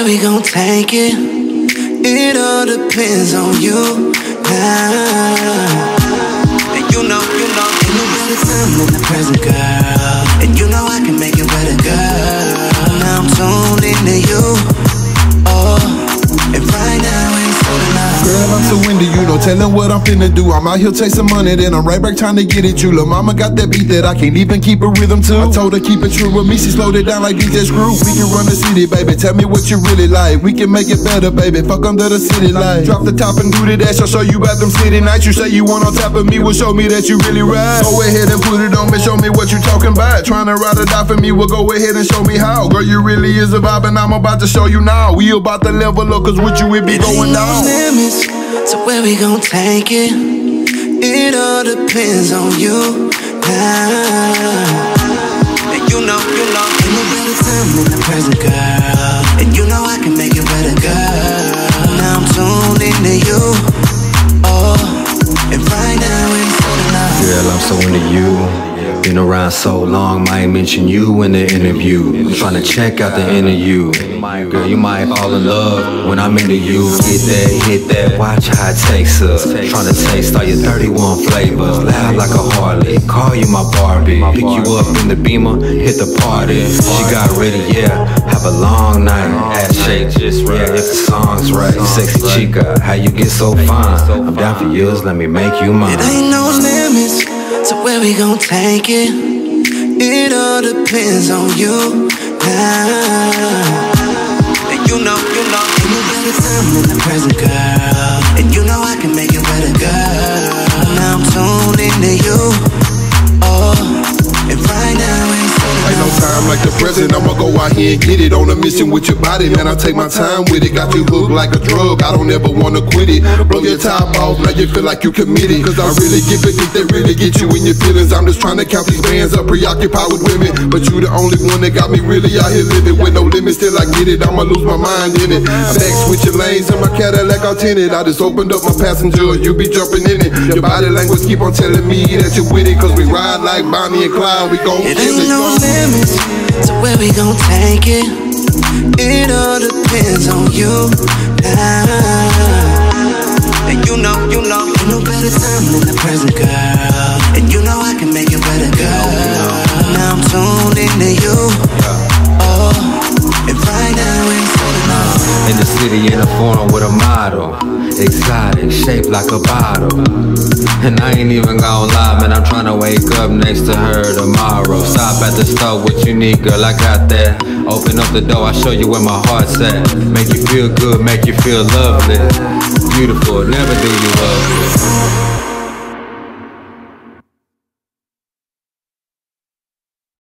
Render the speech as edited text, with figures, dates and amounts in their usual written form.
where we gon' take it? It all depends on you now. And you know, ain't no better time than the present, girl. And you know I can make it better, girl. Now I'm tuned into you, oh, and right now ain't so enough. Girl, I'm so into you, no telling what I'm finna do. I'm out here chasing money, then I'm right back trying to get at you. Lil' mama got that beat that I can't even keep a rhythm to. I told her keep it true with me, she slowed it down like DJ Screw. We can run the city, baby, tell me what you really like. We can make it better, baby, fuck under the city light. Drop the top and do the dash, I'll show you about them city nights. You say you want on top of me, well show me that you really ride. Go ahead and put it on me, show me what you talking about. Trying to ride or die for me, well go ahead and show me how. Girl, you really is a vibe and I'm about to show you now. We about to level up, cause with you it be going down. So where we gon' take it? It all depends on you now. And you know, ain't no better time than the present, girl. And you know I can make it better, girl. Now I'm tuned into you, oh, and right now ain't so enough. Girl, I'm so into you. Been around so long, might mention you in the interview. I'm trying to check out the interview. Girl, you might fall in love when I'm into you. Get that, hit that, watch how it takes us. Trying to taste all your 31 flavors. Loud like a Harley, call you my Barbie. Pick you up in the Beamer, hit the party. She got ready, yeah, have a long night. Ass shake just right, if the song's right. Sexy chica, how you get so fine? I'm down for yours, let me make you mine. It ain't no limits to where we gon' take it. It all depends on you now. And you know, ain't no better time than the present, girl. And you know I can make it better, girl. Now I'm tuned into you, oh, and right now ain't so enough. Ain't no time like the present, I'ma go out here and get it. On a mission with your body, man, I take my time with it. Got you hooked like a drug, I don't ever wanna quit it. Blow your top off, now you feel like you committed. Cause I really give it, they really get you in your feelings. I'm just trying to count these bands up, preoccupied with women. But you the only one that got me really out here living. With no limits till I get it, I'ma lose my mind in it. I'm back switching lanes in my Cadillac all tinted. I just opened up my passenger, you be jumping in it. Your body language keep on telling me that you're with it. Cause we ride like Bonnie and Clyde, we gon' It ain't no limits to where we gon' take it. It all depends on you now. And you know, ain't no better time than the present, girl. And you know I can make it better, girl. Now I'm tuned into you, oh, and right now ain't so enough. In the city, in a foreign with a model. Exotic, shaped like a bottle. And I ain't even gonna lie, man, I'm tryna wake up next to her tomorrow. Stop at the store, what you need, girl, I got that. Open up the door, I'll show you where my heart's at. Make you feel good, make you feel lovely. Beautiful, never do you lovely.